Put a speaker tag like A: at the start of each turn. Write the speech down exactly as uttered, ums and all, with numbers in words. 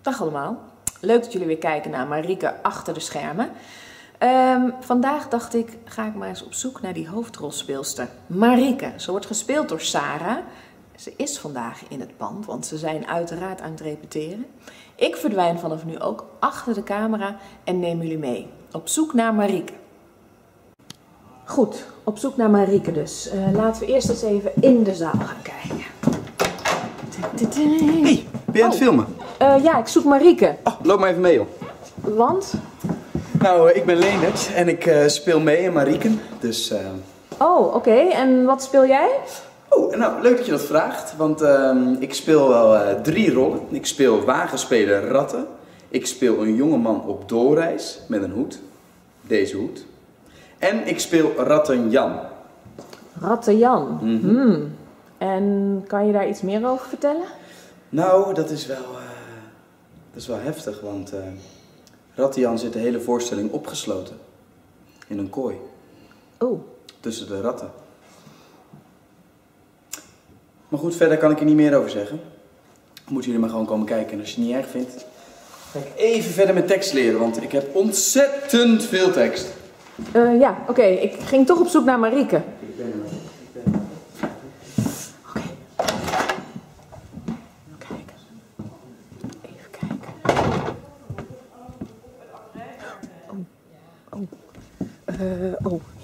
A: Dag allemaal. Leuk dat jullie weer kijken naar Marieke achter de schermen. Um, vandaag dacht ik, ga ik maar eens op zoek naar die hoofdrolspeelster. Marieke. Ze wordt gespeeld door Sarah. Ze is vandaag in het pand, want ze zijn uiteraard aan het repeteren. Ik verdwijn vanaf nu ook achter de camera en neem jullie mee. Op zoek naar Marieke. Goed, op zoek naar Marieke dus. Uh, laten we eerst eens even in de zaal gaan kijken.
B: Hey, ben je aan het filmen?
A: Uh, ja, ik zoek Marieke.
B: Oh, loop maar even mee, joh.
A: Want?
B: Nou, ik ben Leendert en ik uh, speel mee in Marieke, dus... Uh...
A: Oh, oké. Okay. En wat speel jij?
B: Oh, nou, leuk dat je dat vraagt, want uh, ik speel wel uh, drie rollen. Ik speel wagenspeler Ratten. Ik speel een jongeman op doorreis met een hoed. Deze hoed. En ik speel Ratten Jan.
A: Ratten Jan?
B: Mm-hmm.
A: hmm. En kan je daar iets meer over vertellen?
B: Nou, dat is wel, uh, dat is wel heftig, want uh, Ratten Jan zit de hele voorstelling opgesloten. In een kooi.
A: Oh.
B: Tussen de ratten. Maar goed, verder kan ik er niet meer over zeggen. Moeten jullie maar gewoon komen kijken. En als je het niet erg vindt, ga ik even verder met tekst leren, want ik heb ontzettend veel tekst.
A: Uh, ja, oké. Okay. Ik ging toch op zoek naar Marieke.
B: Ik ben er. Ik ben er.
A: Oké. Okay. Kijken. Even kijken. Oh. Oh. Uh, oh.